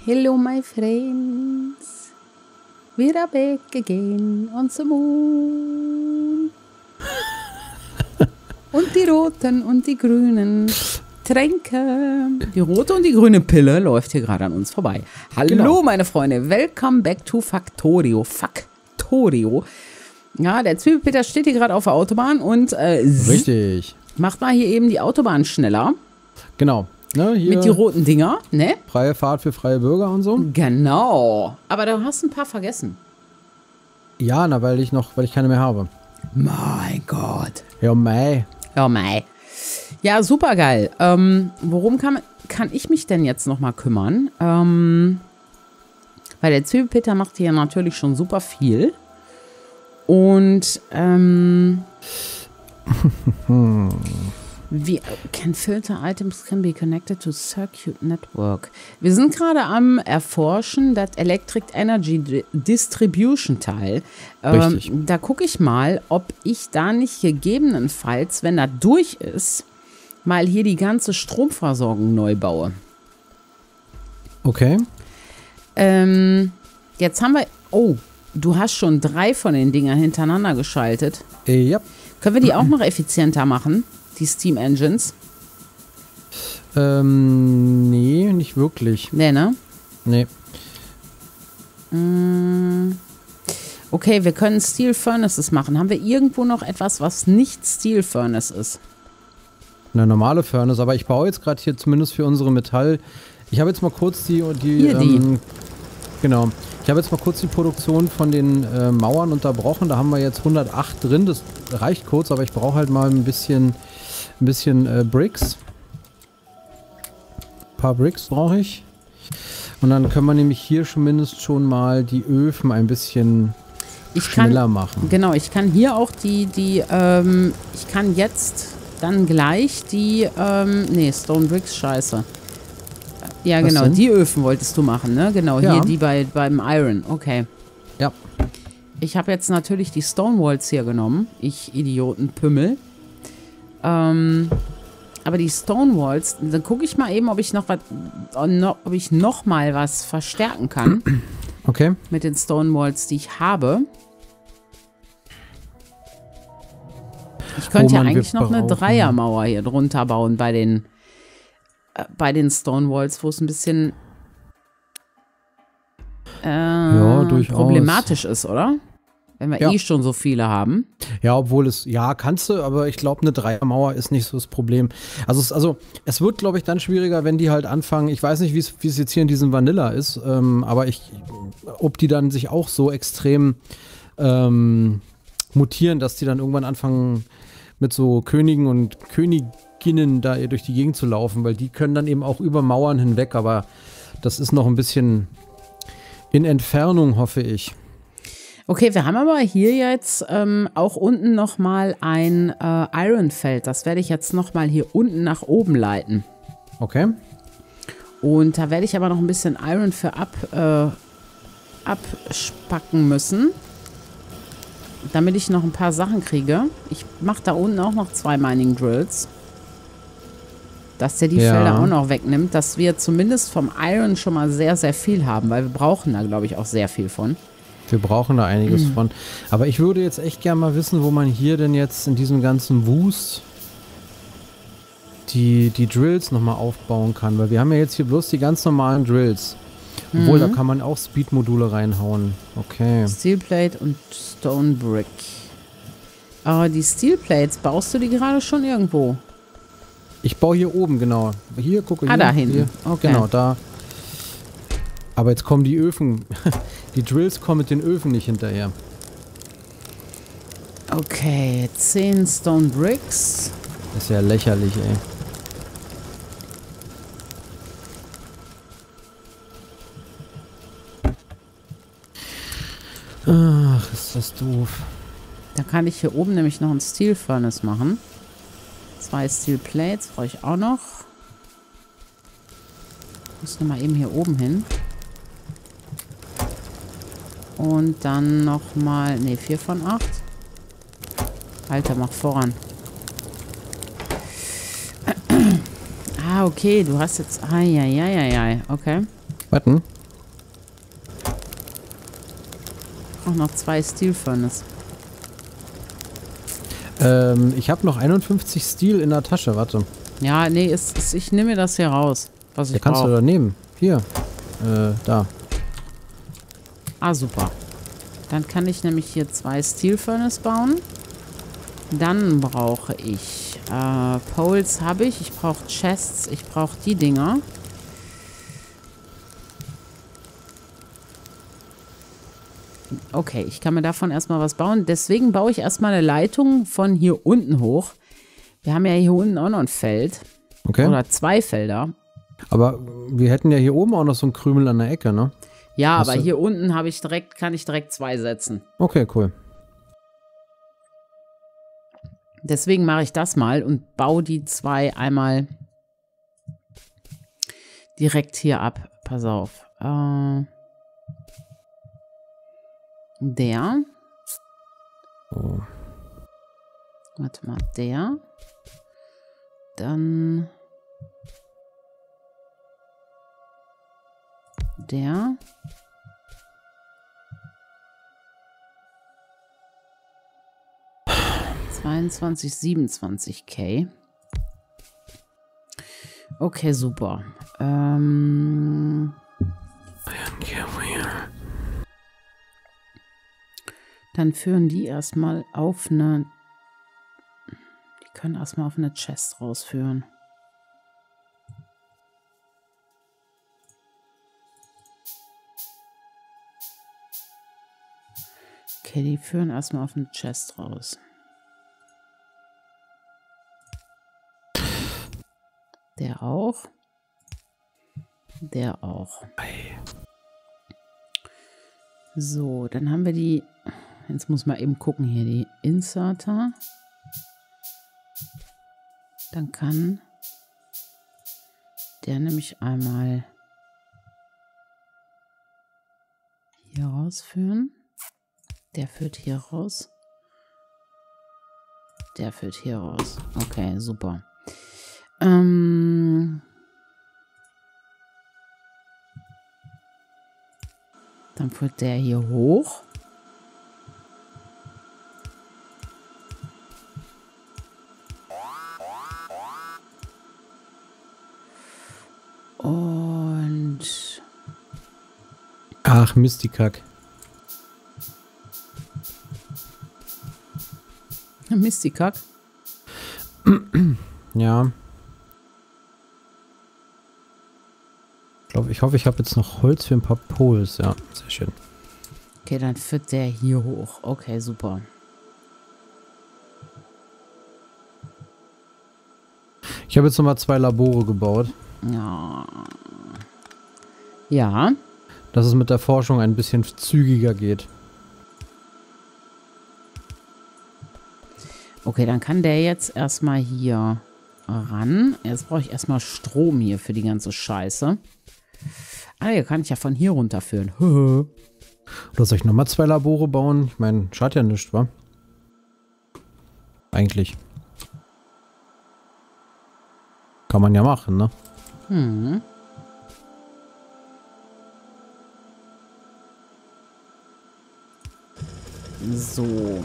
Hello, my friends. We are back again on the moon. Und die roten und die grünen Tränke. Die rote und die grüne Pille läuft hier gerade an uns vorbei. Hallo, genau. Meine Freunde. Welcome back to Factorio. Factorio. Ja, der Zwiebelpeter steht hier gerade auf der Autobahn und richtig. Macht mal hier eben die Autobahn schneller. Genau. Ne, hier mit die roten Dinger, ne? Freie Fahrt für freie Bürger und so. Genau. Aber du hast ein paar vergessen. Ja, na, weil ich keine mehr habe. Mein Gott. Ja, mei. Ja, mei. Ja, super geil. Worum kann ich mich denn jetzt nochmal kümmern? Weil der Zwiebelpeter macht hier natürlich schon super viel. Und, can filter items can be connected to circuit network. Wir sind gerade am Erforschen, das Electric Energy Distribution Teil. Richtig. Da gucke ich mal, ob ich da nicht gegebenenfalls, wenn das durch ist, mal hier die ganze Stromversorgung neu baue. Okay. Jetzt haben wir... Oh, du hast schon 3 von den Dingern hintereinander geschaltet. Ja. Können wir die auch noch effizienter machen? Die Steam Engines? Nee, nicht wirklich. Nee, ne? Nee. Okay, wir können Steel Furnaces machen. Haben wir irgendwo noch etwas, was nicht Steel Furnace ist? Eine normale Furnace, aber ich baue jetzt gerade hier zumindest für unsere Metall... Ich habe jetzt mal kurz die genau. Ich habe jetzt mal kurz die Produktion von den Mauern unterbrochen. Da haben wir jetzt 108 drin. Das reicht kurz, aber ich brauche halt mal ein bisschen Bricks. Ein paar Bricks brauche ich. Und dann können wir nämlich hier zumindest schon mal die Öfen ein bisschen schneller machen. Genau, ich kann hier auch ich kann jetzt dann gleich die, nee, Stone Bricks, scheiße. Ja, was genau, denn? Die Öfen wolltest du machen, ne? Genau, ja. Hier die beim Iron, okay. Ja. Ich habe jetzt natürlich die Stonewalls hier genommen, ich Idiotenpümmel. Aber die Stonewalls, dann gucke ich mal eben, ob ich noch mal was verstärken kann. Okay. Mit den Stonewalls, die ich habe. Ich könnte ja eigentlich noch eine Dreiermauer hier drunter bauen bei den Stonewalls, wo es ein bisschen ja, problematisch ist, oder? Wenn wir eh schon so viele haben. Ja, obwohl kannst du, aber ich glaube, eine Dreiermauer ist nicht so das Problem. Also es wird, glaube ich, dann schwieriger, wenn die halt anfangen, ich weiß nicht, wie es jetzt hier in diesem Vanilla ist, aber ob die dann sich auch so extrem mutieren, dass die dann irgendwann anfangen, mit so Königen und Königinnen da durch die Gegend zu laufen, weil die können dann eben auch über Mauern hinweg, aber das ist noch ein bisschen in Entfernung, hoffe ich. Okay, wir haben aber hier jetzt auch unten nochmal ein Ironfeld. Das werde ich jetzt nochmal hier unten nach oben leiten. Okay. Und da werde ich aber noch ein bisschen Iron für abspacken müssen, damit ich noch ein paar Sachen kriege. Ich mache da unten auch noch 2 Mining Drills. Dass der die Felder auch noch wegnimmt, dass wir zumindest vom Iron schon mal sehr, sehr viel haben, weil wir brauchen da, glaube ich, auch sehr viel von. Wir brauchen da einiges von. Aber ich würde jetzt echt gerne mal wissen, wo man hier denn jetzt in diesem ganzen Wust die Drills nochmal aufbauen kann. Weil wir haben ja jetzt hier bloß die ganz normalen Drills. Obwohl, da kann man auch Speed-Module reinhauen. Okay. Steelplate und Stone Brick. Aber die Steelplates, baust du die gerade schon irgendwo? Ich baue hier oben, genau. Hier, gucke hier. Da hinten. Hier. Okay. Genau, da. Aber jetzt kommen die Öfen. Die Drills kommen mit den Öfen nicht hinterher. Okay, 10 Stone Bricks. Das ist ja lächerlich, ey. Ach, ist das doof. Da kann ich hier oben nämlich noch ein Steel Furnace machen. 2 Steel Plates brauche ich auch noch. Muss noch mal eben hier oben hin. Und dann noch mal, ne, 4 von 8. Alter, mach voran. Ah, okay, du hast jetzt, okay. Warten. brauche noch 2 Steel Furnace. Ich habe noch 51 Steel in der Tasche, warte. Ja, nee, ich nehme mir das hier raus, was ich brauche. Kannst du da nehmen. Hier. Da. Ah, super. Dann kann ich nämlich hier 2 Steel Furnace bauen. Dann brauche ich Poles habe ich. Ich brauche Chests. Ich brauche die Dinger. Okay, ich kann mir davon erstmal was bauen. Deswegen baue ich erstmal eine Leitung von hier unten hoch. Wir haben ja hier unten auch noch ein Feld. Okay. Oder 2 Felder. Aber wir hätten ja hier oben auch noch so einen Krümel an der Ecke, ne? Ja, aber hier unten kann ich direkt 2 setzen. Okay, cool. Deswegen mache ich das mal und baue die 2 einmal direkt hier ab. Pass auf. Der. Oh. Warte mal, der. Dann der. ...22, 27k. Okay, super. Dann führen die erstmal auf eine... Die können erstmal auf eine Chest rausführen. Okay, die führen erstmal auf eine Chest raus. Der auch. Der auch. So, dann haben wir die... Jetzt muss man eben gucken hier, die Inserter. Dann kann der nämlich einmal hier rausführen. Der führt hier raus. Der führt hier raus. Okay, super. Dann führt der hier hoch. Und... Ach, Mistikack. Mistikack? Ja. Ich hoffe, ich habe jetzt noch Holz für ein paar Poles. Ja, sehr schön. Okay, dann führt der hier hoch. Okay, super. Ich habe jetzt nochmal 2 Labore gebaut. Ja. Ja. Dass es mit der Forschung ein bisschen zügiger geht. Okay, dann kann der jetzt erstmal hier ran. Jetzt brauche ich erstmal Strom hier für die ganze Scheiße. Ah, hier kann ich ja von hier runterführen. Oder soll ich nochmal 2 Labore bauen? Ich meine, schadet ja nichts, wa? Eigentlich. Kann man ja machen, ne? Hm. So.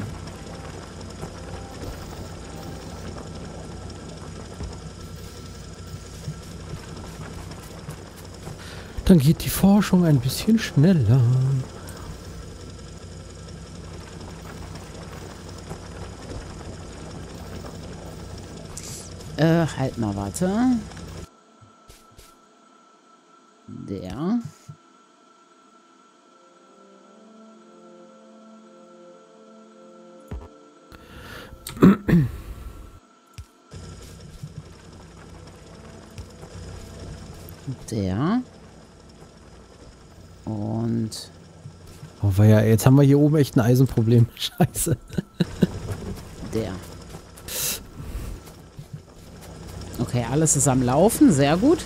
Dann geht die Forschung ein bisschen schneller. Halt mal, warte. Der. Der. Und... Oh, weil ja, jetzt haben wir hier oben echt ein Eisenproblem. Scheiße. Der. Okay, alles ist am Laufen. Sehr gut.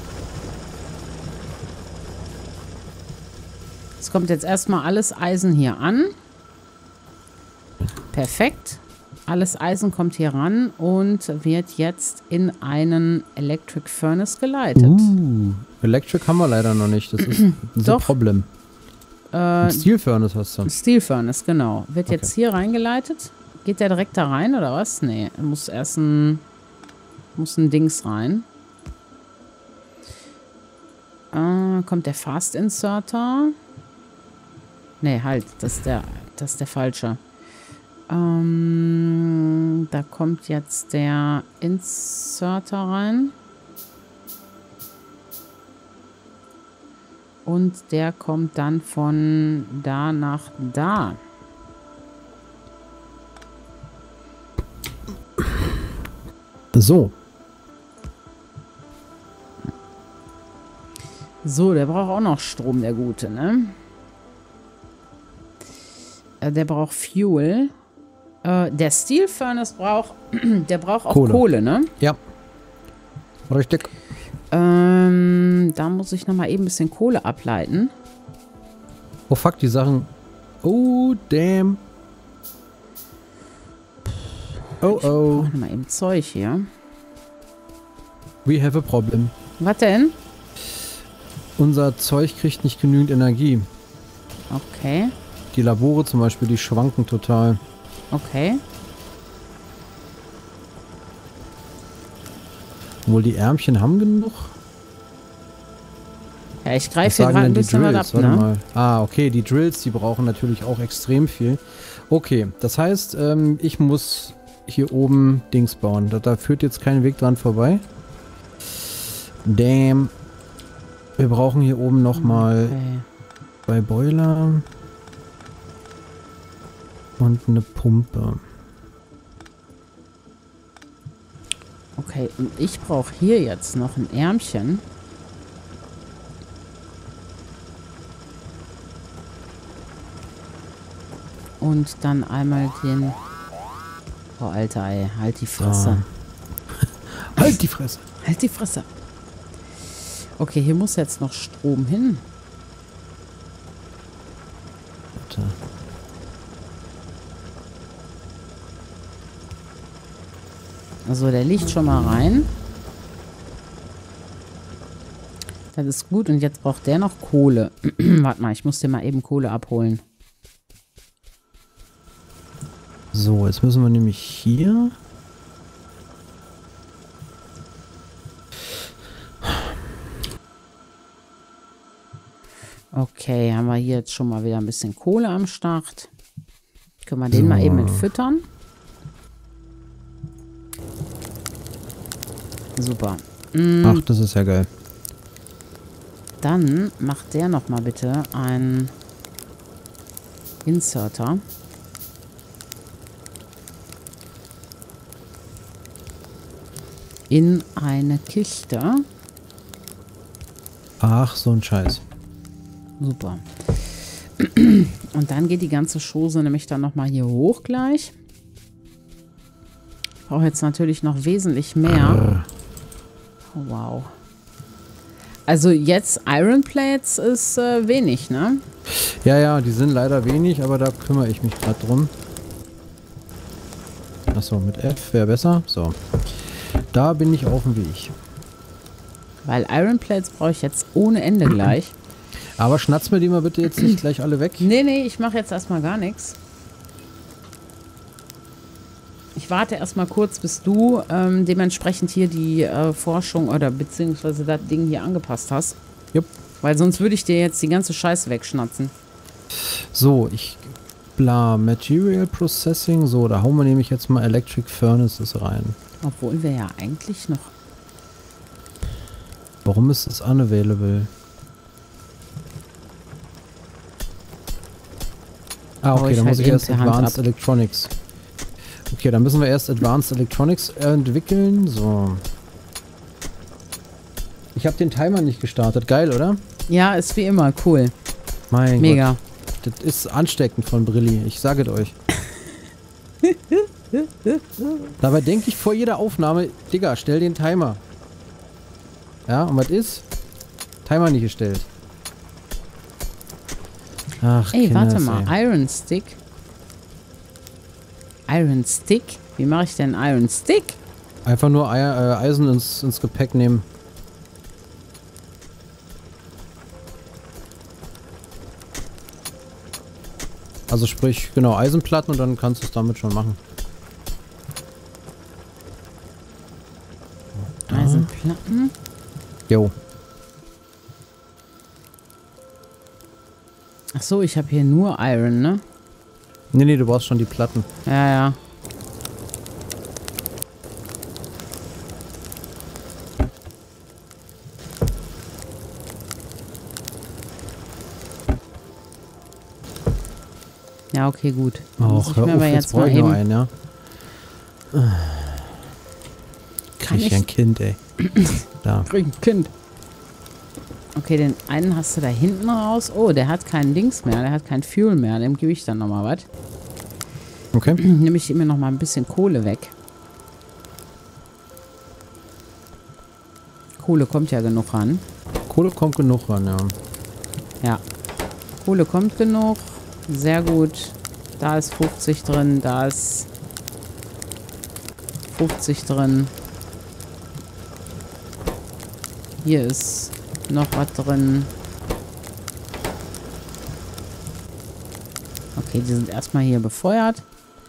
Es kommt jetzt erstmal alles Eisen hier an. Perfekt. Alles Eisen kommt hier ran und wird jetzt in einen Electric Furnace geleitet. Electric haben wir leider noch nicht. Das ist ein Problem. Steel Furnace hast du. Steel Furnace, genau. Wird jetzt hier reingeleitet. Geht der direkt da rein oder was? Nee, muss erst muss ein Dings rein. Kommt der Fast Inserter? Nee, halt, das ist der falsche. Da kommt jetzt der Inserter rein. Und der kommt dann von da nach da. So. So, der braucht auch noch Strom, der Gute, ne? Der braucht Fuel. Der Steel Furnace braucht auch Kohle, ne? Ja. Richtig. Da muss ich nochmal eben ein bisschen Kohle ableiten. Oh fuck, die Sachen. Oh, damn. Oh, Ich brauche nochmal eben Zeug hier. We have a problem. Was denn? Unser Zeug kriegt nicht genügend Energie. Okay. Die Labore zum Beispiel, die schwanken total. Okay. Wohl die Ärmchen haben genug? Ja, ich greife hier gerade ein bisschen was ab, ne? Mal. Ah, okay, die Drills, die brauchen natürlich auch extrem viel. Okay, das heißt, ich muss hier oben Dings bauen. Da führt jetzt kein Weg dran vorbei. Damn. Wir brauchen hier oben nochmal 2 Boiler und eine Pumpe. Okay, und ich brauche hier jetzt noch ein Ärmchen. Und dann einmal den... Oh, Alter, ey, halt die Fresse. Ah. Halt die Fresse. Halt die Fresse. Okay, hier muss jetzt noch Strom hin. Warte. Also, der liegt schon mal rein. Das ist gut. Und jetzt braucht der noch Kohle. Warte mal, ich muss dir mal eben Kohle abholen. So, jetzt müssen wir nämlich hier... Okay, haben wir hier jetzt schon mal wieder ein bisschen Kohle am Start. Können wir den mal eben mit füttern. Super. Ach, das ist ja geil. Dann macht der noch mal bitte einen Inserter. In eine Kiste. Ach, so ein Scheiß. Super. Und dann geht die ganze Chose nämlich dann nochmal hier hoch gleich. Ich brauche jetzt natürlich noch wesentlich mehr. Oh, wow. Also jetzt Iron Plates ist wenig, ne? Ja, ja, die sind leider wenig, aber da kümmere ich mich gerade drum. Achso, mit F wäre besser. So. Da bin ich auf dem Weg. Weil Iron Plates brauche ich jetzt ohne Ende gleich. Aber schnatz mir die mal bitte jetzt nicht gleich alle weg. Nee, nee, ich mache jetzt erstmal gar nichts. Ich warte erstmal kurz, bis du dementsprechend hier die Forschung oder beziehungsweise das Ding hier angepasst hast. Jupp. Weil sonst würde ich dir jetzt die ganze Scheiße wegschnatzen. So, Material Processing. So, da hauen wir nämlich jetzt mal Electric Furnaces rein. Obwohl wir ja eigentlich noch... Warum ist es unavailable? Ah, okay, dann muss ich erst Advanced Electronics. Okay, dann müssen wir erst Advanced Electronics entwickeln. So. Ich habe den Timer nicht gestartet. Geil, oder? Ja, ist wie immer. Cool. Mein Mega. Gott. Das ist ansteckend von Brilli. Ich sage es euch. Dabei denke ich vor jeder Aufnahme, Digga, stell den Timer. Ja, und was ist? Timer nicht gestellt. Ach, ey, Kinders, warte mal. ey. Iron Stick. Iron Stick? Wie mache ich denn Iron Stick? Einfach nur Eisen ins Gepäck nehmen. Also sprich, genau, Eisenplatten und dann kannst du es damit schon machen. Eisenplatten? Jo. Ach so, ich habe hier nur Iron, ne? Nee, du brauchst schon die Platten. Ja, ja. Ja, okay, gut. Och, hör auf, jetzt brauche ich noch einen, ja. Krieg ich ein Kind, ey. Da. Krieg ein Kind. Okay, den einen hast du da hinten raus. Oh, der hat keinen Dings mehr. Der hat kein Fuel mehr. Dem gebe ich dann nochmal was. Okay. Nehme ich immer noch mal ein bisschen Kohle weg. Kohle kommt ja genug ran. Kohle kommt genug ran, ja. Ja. Kohle kommt genug. Sehr gut. Da ist 50 drin. Da ist 50 drin. Hier ist noch was drin. Okay, die sind erstmal hier befeuert.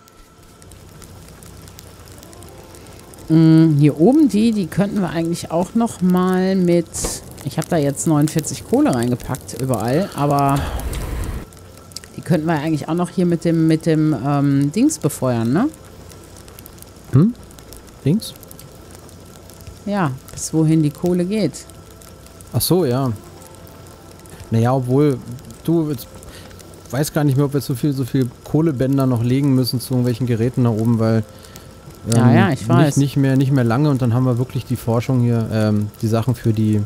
Hier oben die könnten wir eigentlich auch noch mal mit... Ich habe da jetzt 49 Kohle reingepackt überall, aber die könnten wir eigentlich auch noch hier mit dem Dings befeuern, ne? Hm? Dings? Ja, bis wohin die Kohle geht. Ach so, ja. Naja, obwohl du jetzt weiß gar nicht mehr, ob wir so viel Kohlebänder noch legen müssen zu irgendwelchen Geräten da oben, weil ja, ich weiß. Nicht mehr lange und dann haben wir wirklich die Forschung hier, die Sachen für die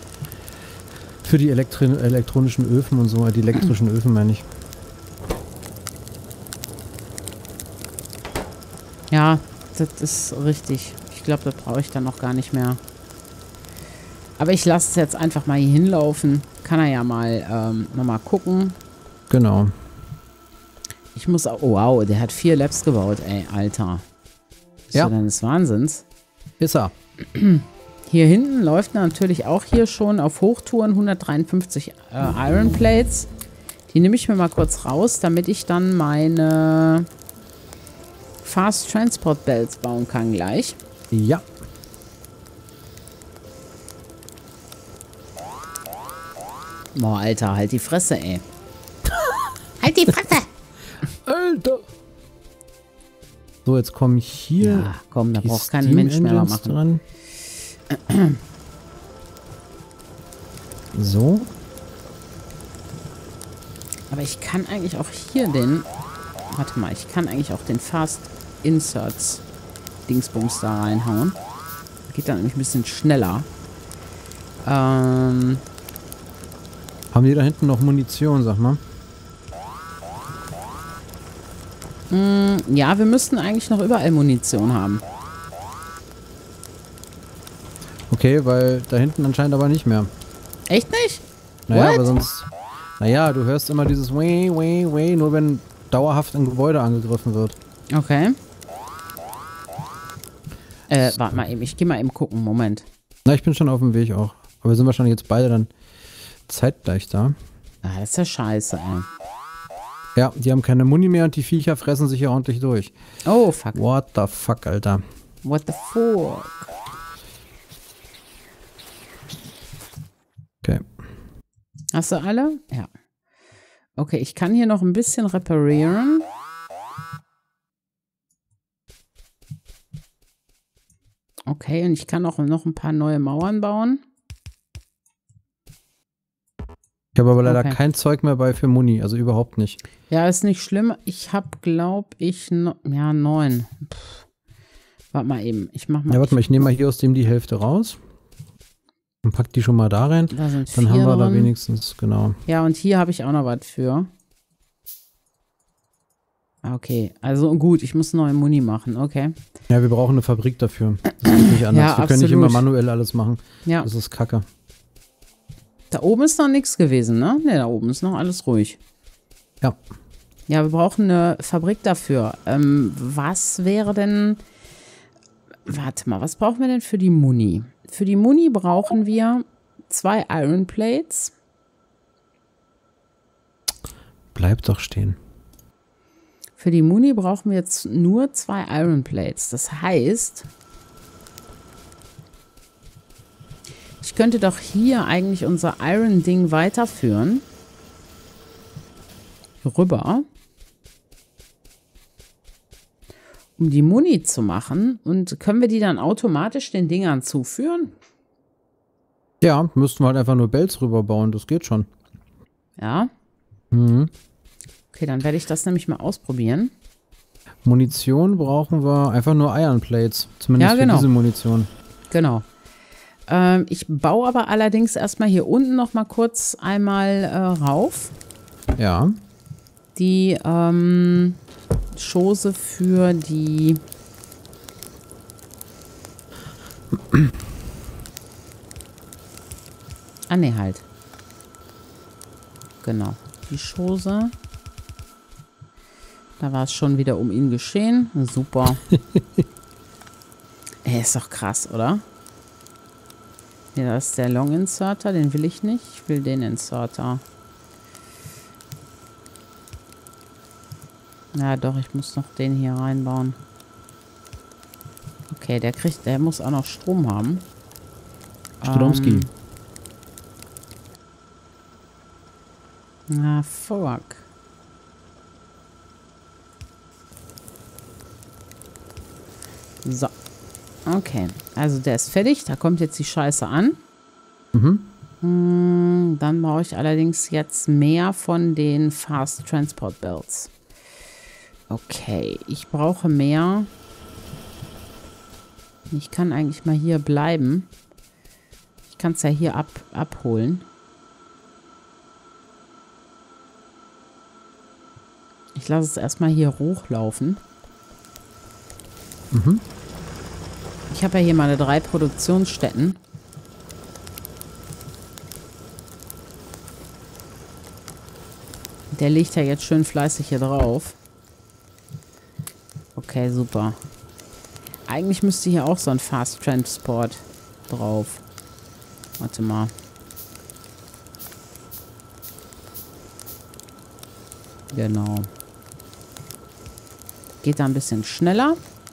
elektronischen Öfen und so, die elektrischen Öfen meine ich. Ja, das ist richtig. Ich glaube, das brauche ich dann noch gar nicht mehr. Aber ich lasse es jetzt einfach mal hier hinlaufen. Kann er ja mal nochmal gucken. Genau. Ich muss auch... Oh, wow, der hat 4 Labs gebaut, ey, Alter. Bist du denn des Wahnsinns? Ist er. Hier hinten läuft natürlich auch hier schon auf Hochtouren 153 Iron Plates. Die nehme ich mir mal kurz raus, damit ich dann meine Fast Transport Belts bauen kann gleich. Ja. Boah, Alter, halt die Fresse, ey. Halt die Fresse! Alter! So, jetzt komme ich hier. Ja, komm, da braucht kein Mensch mehr machen. Dran. So. Aber ich kann eigentlich auch hier den... Warte mal, ich kann eigentlich auch den Fast Inserts Dingsbums da reinhauen. Geht dann nämlich ein bisschen schneller. Haben die da hinten noch Munition, sag mal? Ja, wir müssten eigentlich noch überall Munition haben. Okay, weil da hinten anscheinend aber nicht mehr. Echt nicht? Naja, What? aber sonst... Naja, du hörst immer dieses Weh, nur wenn dauerhaft ein Gebäude angegriffen wird. Okay. Warte mal eben, ich gehe mal eben gucken, Moment. Na, ich bin schon auf dem Weg auch. Aber wir sind wahrscheinlich jetzt beide dann zeitgleich da. Ah, das ist ja scheiße, ey. Ja, die haben keine Muni mehr und die Viecher fressen sich ja ordentlich durch. Oh, fuck. What the fuck, Alter. What the fuck? Okay. Hast du alle? Ja. Okay, ich kann hier noch ein bisschen reparieren. Okay, und ich kann auch noch ein paar neue Mauern bauen. Ich habe aber leider kein Zeug mehr bei für Muni, also überhaupt nicht. Ja, ist nicht schlimm. Ich habe, glaube ich, ja, 9. Warte mal eben. Ich mach mal. Ja, warte mal, ich nehme mal hier aus dem die Hälfte raus. Und pack die schon mal da rein. Da sind dann haben wir drin. da wenigstens, genau. Ja, und hier habe ich auch noch was für. Okay, also gut, ich muss neue Muni machen, okay. Ja, wir brauchen eine Fabrik dafür. Das geht nicht anders. Ja, wir können nicht immer manuell alles machen. Ja. Das ist kacke. Da oben ist noch nichts gewesen, ne? Ne, da oben ist noch alles ruhig. Ja. Ja, wir brauchen eine Fabrik dafür. Was wäre denn... Warte mal, was brauchen wir denn für die Muni? Für die Muni brauchen wir 2 Iron Plates. Bleib doch stehen. Für die Muni brauchen wir jetzt nur 2 Iron Plates. Das heißt, nur 2 Iron Plates. Das heißt, ich könnte doch hier eigentlich unser Iron-Ding weiterführen. Rüber. Um die Muni zu machen. Und können wir die dann automatisch den Dingern zuführen? Ja, müssten wir halt einfach nur Bells rüberbauen. Das geht schon. Ja. Mhm. Okay, dann werde ich das nämlich mal ausprobieren. Munition brauchen wir einfach nur Iron Plates. Zumindest für diese Munition. Genau. Ich baue aber allerdings erstmal hier unten noch mal kurz einmal rauf. Ja. Die Chose für die Ah, ne, halt. Genau. Die Chose. Da war es schon wieder um ihn geschehen. Super. Ist doch krass, oder? Ja, das ist der Long Inserter. Den will ich nicht. Ich will den Inserter. Ja, doch. Ich muss noch den hier reinbauen. Okay, der muss auch noch Strom haben. Stromski. Ah, fuck. So. Okay. Also der ist fertig. Da kommt jetzt die Scheiße an. Mhm. Dann brauche ich allerdings jetzt mehr von den Fast Transport Belts. Okay. Ich brauche mehr. Ich kann eigentlich mal hier bleiben. Ich kann es ja hier abholen. Ich lasse es erstmal hier hochlaufen. Mhm. Ich habe ja hier meine 3 Produktionsstätten. Der liegt ja jetzt schön fleißig hier drauf. Okay, super. Eigentlich müsste hier auch so ein Fast Transport drauf. Warte mal. Genau. Geht da ein bisschen schneller.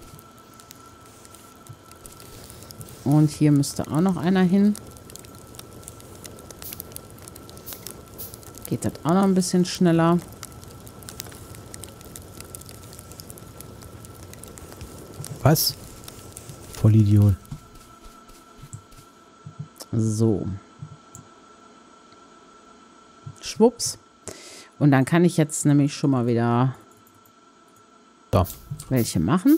Und hier müsste auch noch einer hin. Geht das auch noch ein bisschen schneller. Was? Vollidiot. So. Schwupps. Und dann kann ich jetzt nämlich schon mal wieder welche machen.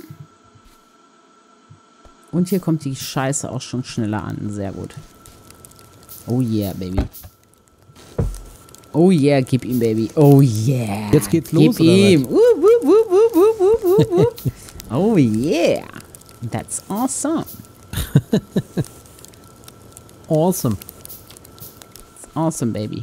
Und hier kommt die Scheiße auch schon schneller an. Sehr gut. Oh yeah, Baby. Oh yeah, gib ihm, Baby. Oh yeah. Jetzt geht's los, gib ihm. Oh yeah. That's awesome. Awesome. It's awesome, Baby.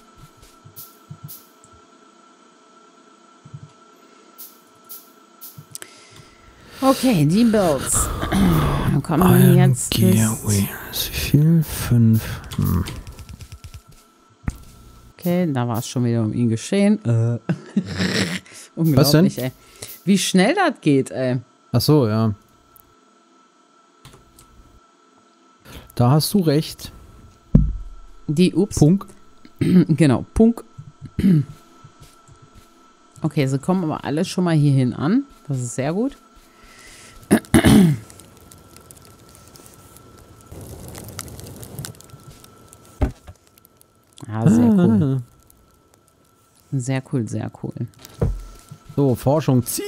Okay, die Builds. Kommen jetzt Wie viel? 5. Okay, da war es schon wieder um ihn geschehen. Unglaublich, was denn? Ey. Wie schnell das geht, ey. Ach so, ja. Da hast du recht. Punk. Genau, Punk. Okay, sie kommen aber alle schon mal hierhin an. Das ist sehr gut. Ja, sehr cool. Sehr cool, sehr cool. So, Forschung, zieh!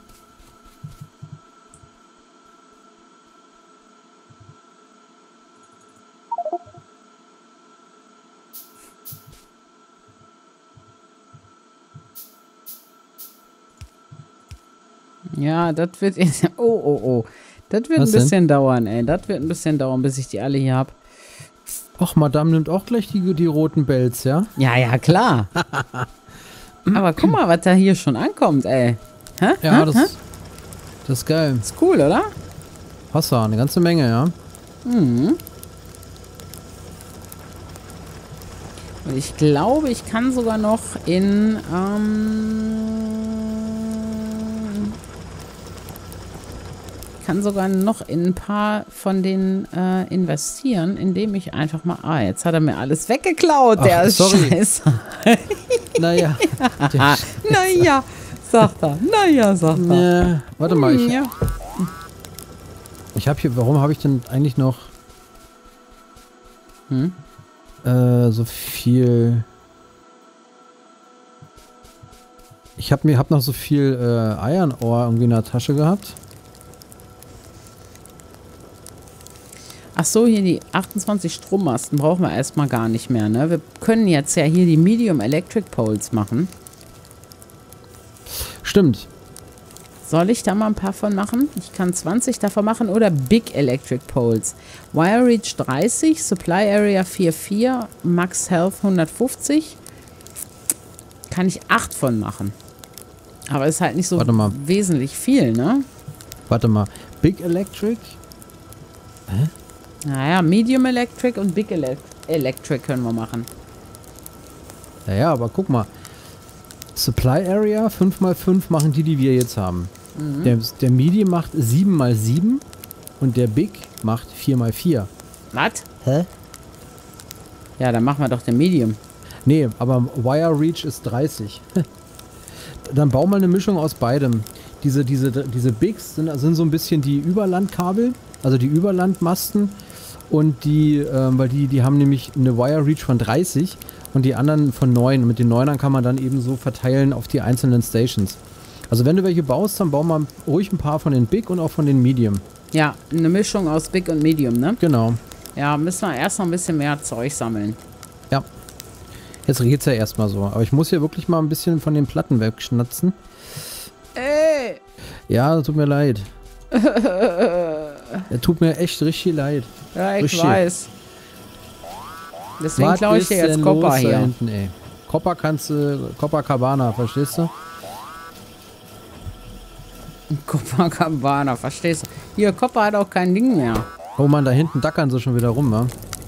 Ja, das wird jetzt... Oh. Das wird ein bisschen dauern, ey. Das wird ein bisschen dauern, bis ich die alle hier habe. Ach, Madame nimmt auch gleich die roten Bells, ja? Ja, klar. Aber guck mal, was da hier schon ankommt, ey. Hä? Ja, das ist geil. Das ist cool, oder? Hast du eine ganze Menge, ja? Mhm. Und ich glaube, ich kann sogar noch in kann sogar noch in ein paar von denen investieren, indem ich einfach mal... Ah, jetzt hat er mir alles weggeklaut, der ist scheiße. Naja. Naja, sagt er. Naja, sagt er. Ja, warte mal, ich habe hier... Warum habe ich denn eigentlich noch so viel... Ich hab noch so viel Iron Ore irgendwie in der Tasche gehabt. Ach so, hier die 28 Strommasten brauchen wir erstmal gar nicht mehr, ne? Wir können jetzt ja hier die Medium Electric Poles machen. Stimmt. Soll ich da mal ein paar von machen? Ich kann 20 davon machen oder Big Electric Poles. Wire Reach 30, Supply Area 4,4, Max Health 150. Kann ich 8 von machen. Aber ist halt nicht so wesentlich viel, ne? Warte mal. Big Electric? Hä? Naja, Medium Electric und Big Electric können wir machen. Naja, aber guck mal. Supply Area 5x5 machen die wir jetzt haben. Der Medium macht 7x7 und der Big macht 4x4. Was? Hä? Ja, dann machen wir doch den Medium. Nee, aber Wire Reach ist 30. Dann bau mal eine Mischung aus beidem. Diese Bigs sind so ein bisschen die Überlandkabel, also die Überlandmasten. Und die, weil die haben nämlich eine Wire Reach von 30 und die anderen von 9. Und mit den 9ern kann man dann eben so verteilen auf die einzelnen Stations. Also wenn du welche baust, dann bau mal ruhig ein paar von den Big und auch von den Medium. Ja, eine Mischung aus Big und Medium, ne? Genau. Ja, müssen wir erst noch ein bisschen mehr Zeug sammeln. Ja. Jetzt geht's ja erstmal so. Aber ich muss hier wirklich mal ein bisschen von den Platten wegschnatzen. Ey! Ja, tut mir leid. Tut mir echt richtig leid. Ja, ich weiß. Deswegen klaue ich dir jetzt Copper hier. Hinten, ey. Copper kannst du... Copacabana, verstehst du? Copacabana, verstehst du? Hier, Copper hat auch kein Ding mehr. Oh Mann, da hinten dackern sie schon wieder rum, ne?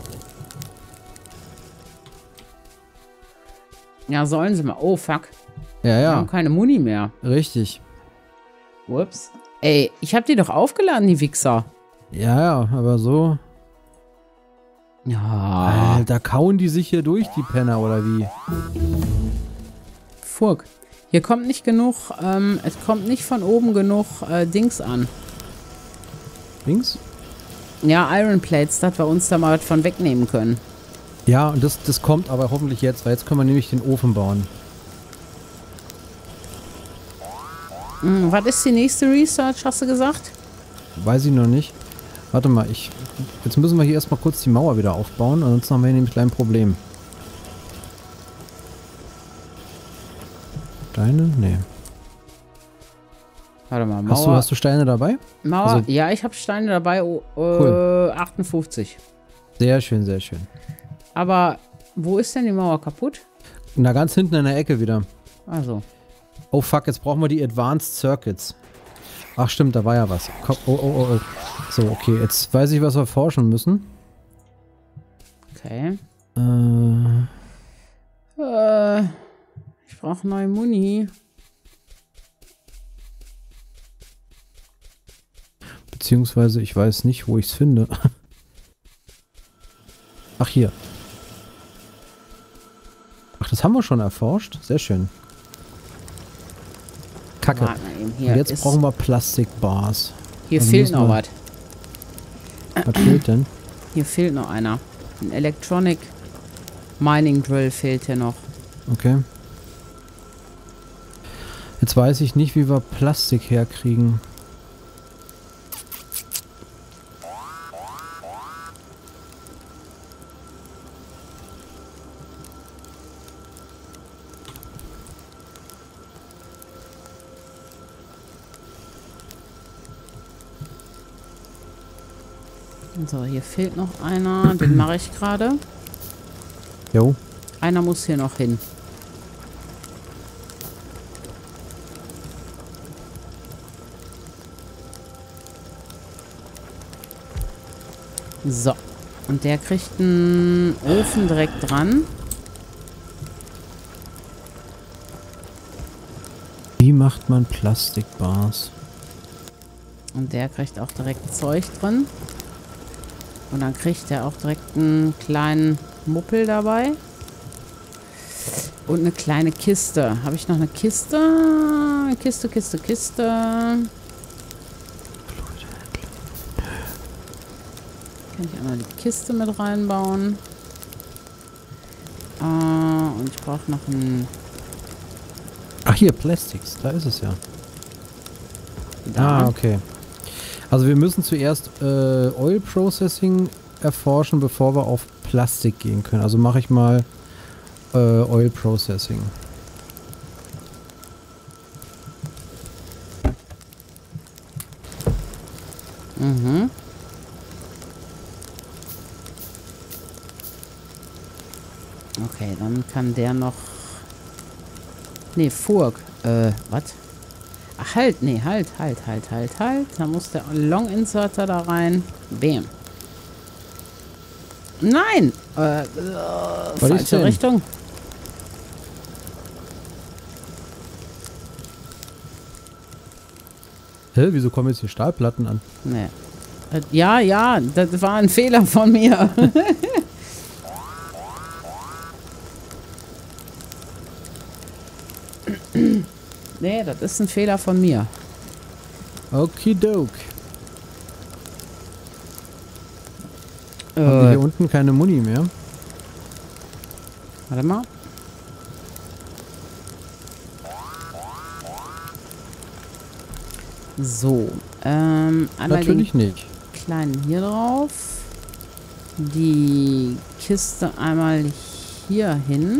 Ja, sollen sie mal. Oh, fuck. Ja, ja. Wir haben keine Muni mehr. Richtig. Ups. Ey, ich hab die doch aufgeladen, die Wichser. Ja, ja, aber so... Ja. Alter, kauen die sich hier durch, die Penner, oder wie? Furk. Hier kommt nicht genug, es kommt nicht von oben genug Dings an. Dings? Ja, Iron Plates, dass wir uns da mal was von wegnehmen können. Ja, und das kommt aber hoffentlich jetzt, weil jetzt können wir nämlich den Ofen bauen. Was ist die nächste Research, hast du gesagt? Weiß ich noch nicht. Warte mal, jetzt müssen wir hier erstmal kurz die Mauer wieder aufbauen, ansonsten haben wir hier nämlich ein Problem. Steine? Nee. Warte mal, Mauer. Hast du Steine dabei? Mauer? Also, ja, ich habe Steine dabei. Cool. 58. Sehr schön, sehr schön. Aber wo ist denn die Mauer kaputt? Na, ganz hinten in der Ecke wieder. Also. Oh fuck, jetzt brauchen wir die Advanced Circuits. Ach stimmt, da war ja was. Oh. So, okay, jetzt weiß ich, was wir forschen müssen. Okay. Ich brauche neue Muni. Beziehungsweise, ich weiß nicht, wo ich es finde. Ach, hier. Ach, das haben wir schon erforscht. Sehr schön. Kacke. Hier und jetzt brauchen wir Plastikbars. Hier also fehlt noch was. Was fehlt denn? Hier fehlt noch einer. Ein Electronic Mining Drill fehlt hier noch. Okay. Jetzt weiß ich nicht, wie wir Plastik herkriegen. So, hier fehlt noch einer. Den mache ich gerade. Jo. Einer muss hier noch hin. So. Und der kriegt einen Ofen direkt dran. Wie macht man Plastikbars? Und der kriegt auch direkt Zeug drin. Und dann kriegt er auch direkt einen kleinen Muppel dabei. Und eine kleine Kiste. Habe ich noch eine Kiste? Kiste. Kann ich einmal die Kiste mit reinbauen. Und ich brauche noch ein... Ach hier, Plastics. Da ist es ja. Da. Ah, okay. Also wir müssen zuerst Oil Processing erforschen, bevor wir auf Plastik gehen können. Also mache ich mal Oil Processing. Mhm. Okay, dann kann der noch... Nee, Furg. Was? Ach, halt. Nee, halt. Da muss der Long Inserter da rein. Bam. Nein! Falsche Richtung. Hä, wieso kommen jetzt hier Stahlplatten an? Nee. Ja, das war ein Fehler von mir. Nee, das ist ein Fehler von mir. Okidok. Haben wir hier unten keine Muni mehr? Warte mal. So. Einmal natürlich den nicht. Kleinen hier drauf. Die Kiste einmal hier hin.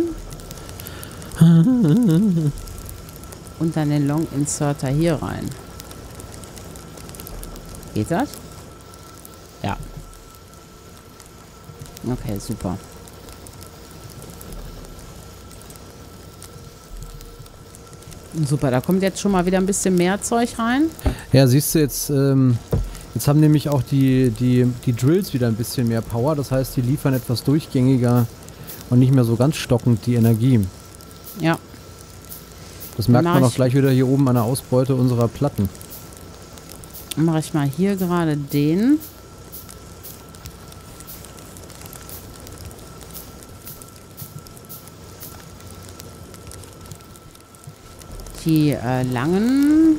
Und dann den Long Inserter hier rein. Geht das? Ja. Okay, super. Super, da kommt jetzt schon mal wieder ein bisschen mehr Zeug rein. Ja, siehst du, jetzt haben nämlich auch die Drills wieder ein bisschen mehr Power. Das heißt, die liefern etwas durchgängiger und nicht mehr so ganz stockend die Energie. Ja. Das merkt man auch gleich wieder hier oben an der Ausbeute unserer Platten. Mache ich mal hier gerade den. Die langen.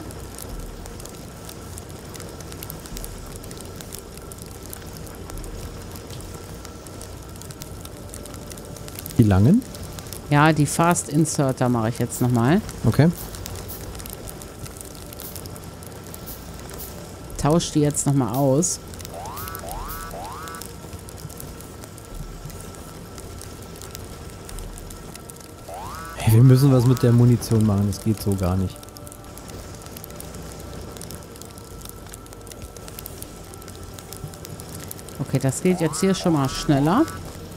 Die langen? Ja, die Fast Inserter mache ich jetzt nochmal. Okay. Tausche die jetzt nochmal aus. Hey, wir müssen was mit der Munition machen, das geht so gar nicht. Okay, das geht jetzt hier schon mal schneller.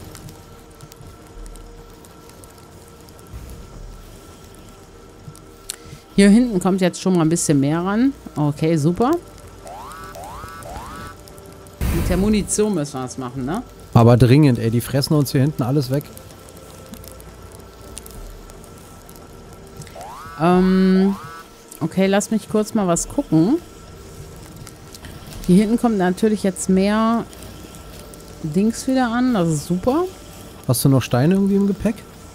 Hier hinten kommt jetzt schon mal ein bisschen mehr ran. Okay, super. Mit der Munition müssen wir das machen, ne? Aber dringend, ey. Die fressen uns hier hinten alles weg. Okay, lass mich kurz mal was gucken. Hier hinten kommt natürlich jetzt mehr Dings wieder an. Das ist super. Hast du noch Steine irgendwie im Gepäck?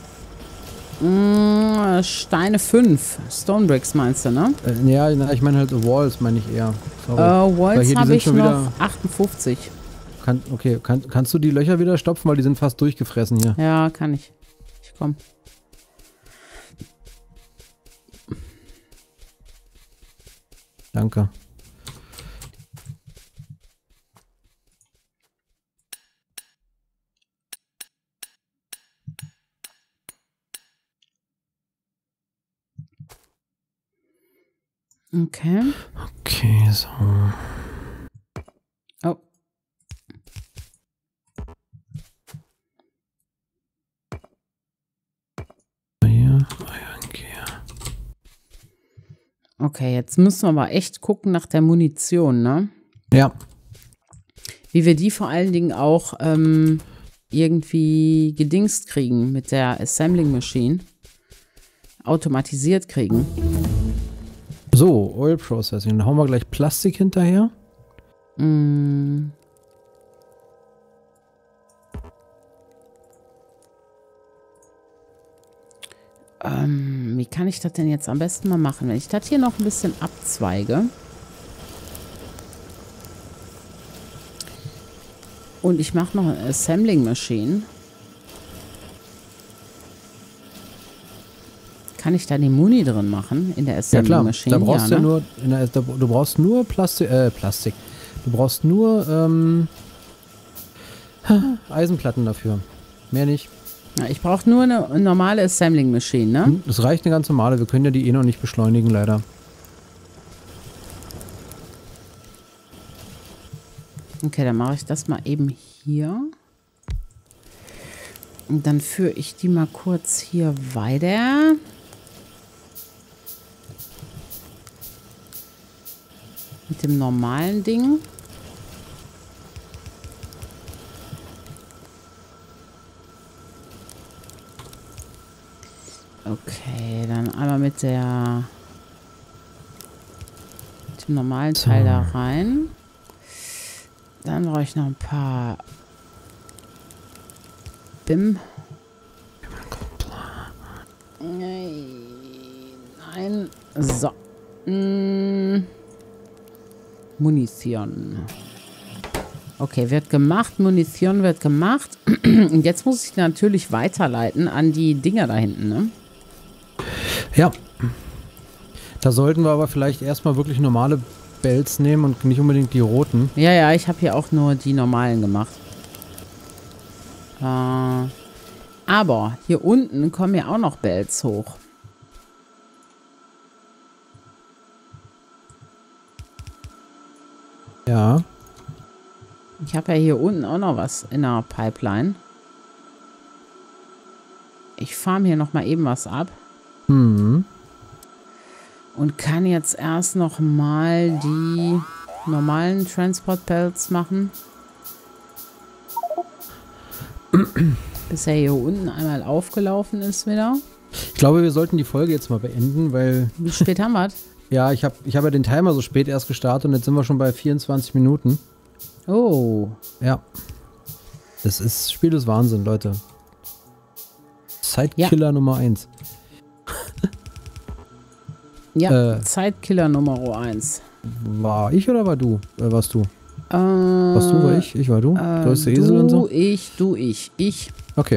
Steine 5. Stone Bricks meinst du, ne? Ja, ich meine halt Walls, meine ich eher. Walls habe ich noch 58. Kannst du die Löcher wieder stopfen, weil die sind fast durchgefressen hier. Ja, kann ich. Ich komm. Danke. Okay. Okay, so. Oh. Hier. Okay, jetzt müssen wir aber echt gucken nach der Munition, ne? Ja. Wie wir die vor allen Dingen auch irgendwie gedingst kriegen mit der Assembling Machine. Automatisiert kriegen. So, Oil Processing. Dann hauen wir gleich Plastik hinterher. Mm. Wie kann ich das denn jetzt am besten mal machen? Wenn ich das hier noch ein bisschen abzweige und ich mache noch eine Assembling Machine, kann ich da die Muni drin machen in der Assembling Machine? Da brauchst ja, du ne? nur, du brauchst nur Plastik. Du brauchst nur Eisenplatten dafür. Mehr nicht. Ja, ich brauche nur eine normale Assembling Machine, ne? Das reicht eine ganz normale. Wir können ja die eh noch nicht beschleunigen, leider. Okay, dann mache ich das mal eben hier. Und dann führe ich die mal kurz hier weiter. Mit dem normalen Ding. Okay, dann einmal mit dem normalen Teil da rein. Dann brauche ich noch ein paar BIM. Nein. So. Munition. Okay, wird gemacht. Munition wird gemacht. Und jetzt muss ich natürlich weiterleiten an die Dinger da hinten, ne? Ja. Da sollten wir aber vielleicht erstmal wirklich normale Bells nehmen und nicht unbedingt die roten. Ja, ja, ich habe hier auch nur die normalen gemacht. Aber hier unten kommen ja auch noch Bells hoch. Ja. Ich habe ja hier unten auch noch was in der Pipeline. Ich farm hier noch mal eben was ab. Mhm. Und kann jetzt erst noch mal die normalen Transport Belts machen. Bis er hier unten einmal aufgelaufen ist wieder. Ich glaube, wir sollten die Folge jetzt mal beenden, weil... Wie spät haben wir es? Ja, ich hab ja den Timer so spät erst gestartet und jetzt sind wir schon bei 24 Minuten. Oh. Ja. Das Spiel ist Wahnsinn, Leute. Zeitkiller Nummer 1. Ja, Zeitkiller Nummer 1. War ich oder war du? Warst du? Warst du, war ich? Ich war du? Du hast der Esel und so? Ich. Okay.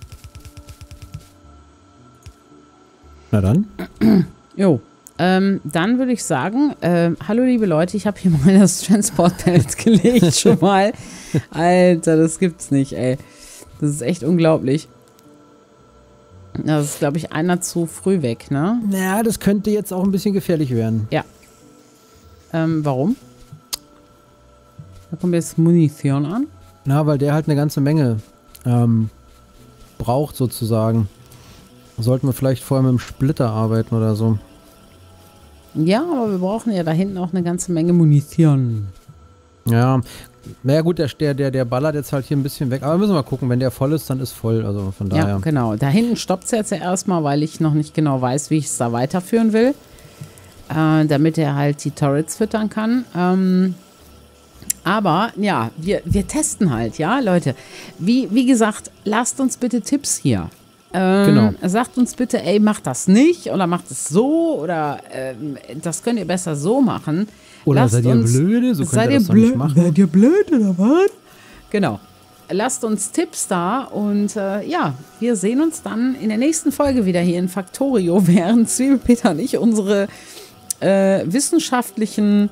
Na dann. Jo. Dann würde ich sagen, hallo liebe Leute, ich habe hier mal das Transportbelt gelegt schon mal. Alter, das gibt's nicht, ey. Das ist echt unglaublich. Das ist, glaube ich, einer zu früh weg, ne? Naja, das könnte jetzt auch ein bisschen gefährlich werden. Ja. Warum? Da kommt jetzt Munition an. Na, weil der halt eine ganze Menge braucht sozusagen. Sollten wir vielleicht vorher mit dem Splitter arbeiten oder so. Ja, aber wir brauchen ja da hinten auch eine ganze Menge Munition. Ja, naja gut, der ballert jetzt halt hier ein bisschen weg. Aber müssen wir mal gucken, wenn der voll ist, dann ist voll. Also von daher. Ja, genau. Da hinten stoppt es jetzt ja erstmal, weil ich noch nicht genau weiß, wie ich es da weiterführen will. Damit er halt die Turrets füttern kann. Aber ja, wir testen halt, ja, Leute. Wie gesagt, lasst uns bitte Tipps hier. Genau. Sagt uns bitte, ey, macht das nicht oder macht es so oder das könnt ihr besser so machen. Oder lasst seid ihr uns, blöde? So könnt ihr das doch blöd, nicht machen. Seid ihr blöd oder was? Genau. Lasst uns Tipps da und ja, wir sehen uns dann in der nächsten Folge wieder hier in Factorio, während Zwiebelpeter und ich unsere wissenschaftlichen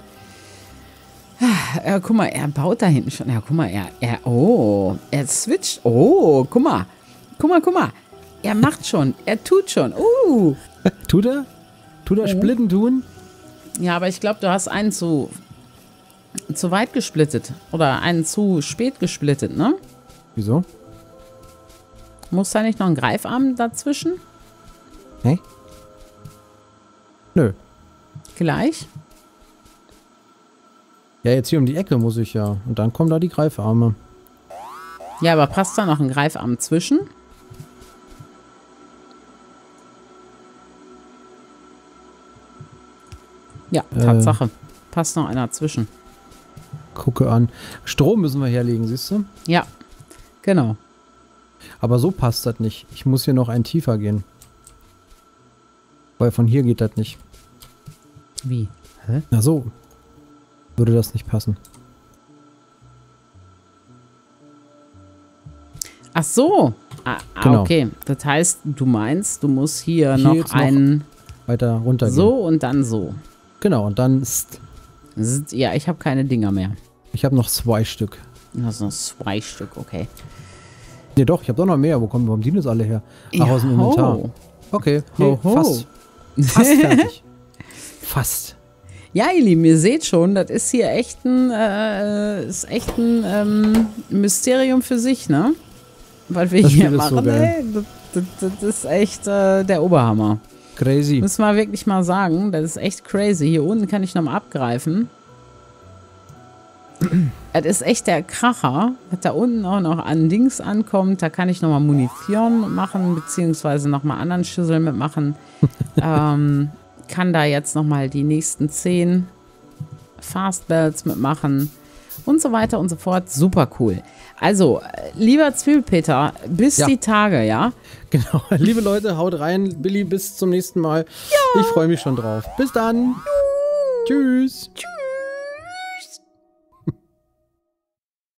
guck mal, er baut da hinten schon. Ja, guck mal, er switcht. Oh, guck mal. Er macht schon. Er tut schon. Tut er? Tut er Splitten tun? Ja, aber ich glaube, du hast einen zu weit gesplittet. Oder einen zu spät gesplittet, ne? Wieso? Muss da nicht noch ein Greifarm dazwischen? Hä? Nö. Gleich? Ja, jetzt hier um die Ecke muss ich ja. Und dann kommen da die Greifarme. Ja, aber passt da noch ein Greifarm zwischen? Ja, Tatsache. Passt noch einer zwischen. Gucke an. Strom müssen wir herlegen, siehst du? Ja, genau. Aber so passt das nicht. Ich muss hier noch ein tiefer gehen. Weil von hier geht das nicht. Wie? Hä? Na so. Würde das nicht passen. Ach so. Genau. Okay. Das heißt, du meinst, du musst hier noch einen... weiter runter gehen. So und dann so. Genau, und dann... Ja, ich habe keine Dinger mehr. Ich habe noch 2 Stück. Du hast noch 2 Stück, okay. Nee, doch, ich habe doch noch mehr. Wo kommen die jetzt alle her? Ach, aus dem Inventar. Okay, fast. Fast fertig. Fast. Ja, ihr Lieben, ihr seht schon, das ist hier echt ein, Mysterium für sich, ne? Was wir hier machen, so ey, das ist echt der Oberhammer. Crazy. Müssen wir wirklich mal sagen, das ist echt crazy. Hier unten kann ich nochmal abgreifen. Das ist echt der Kracher, was da unten auch noch an Dings ankommt. Da kann ich nochmal Munition machen, beziehungsweise nochmal anderen Schüsseln mitmachen. Kann da jetzt nochmal die nächsten 10 Fastbells mitmachen und so weiter und so fort. Super cool. Also, lieber Zwiebelpeter, bis die Tage, ja? Genau. Liebe Leute, haut rein. Billy, bis zum nächsten Mal. Ja. Ich freue mich schon drauf. Bis dann. Tschüss. Tschüss.